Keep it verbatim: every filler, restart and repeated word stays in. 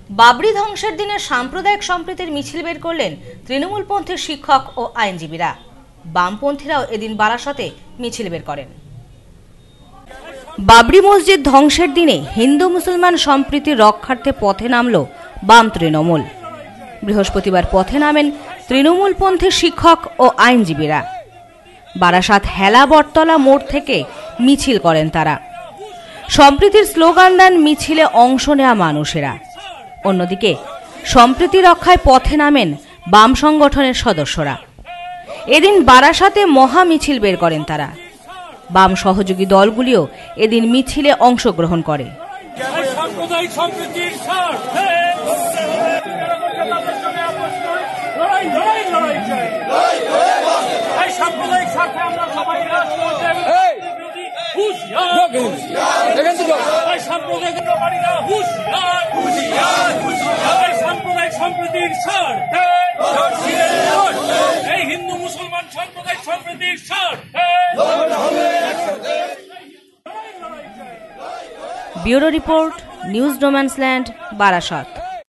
বাবরি ধ্বংসের দিনে সাম্প্রদায়িক সম্প্রীতির মিছিল বের করলেন তৃণমূলপন্থী শিক্ষক ও আইনজীবীরা। বামপন্থীরাও এদিন বারাসতে মিছিল বের করেন। বাবরি মসজিদ ধ্বংসের দিনে হিন্দু মুসলমান সম্প্রীতি রক্ষার্থে পথে নামল বাম তৃণমূল। বৃহস্পতিবার পথে নামেন তৃণমূলপন্থী শিক্ষক ও আইনজীবীরা। বারাসাত হেলা বটতলা মোড় থেকে মিছিল করেন তারা। সম্প্রীতির স্লোগান দেন মিছিলে অংশ নেওয়া মানুষেরা। অন্যদিকে সম্প্রীতি রক্ষায় পথে নামেন বাম সংগঠনের সদস্যরা। এদিন বারাসাতে মহা মিছিল বের করেন তারা। বাম সহযোগী দলগুলিও এদিন মিছিলে অংশগ্রহণ করে। হিন্দু মুসলমান সাম্প্রদায়িক সম্প্রীতির bureau report, news no man's land, Barasat.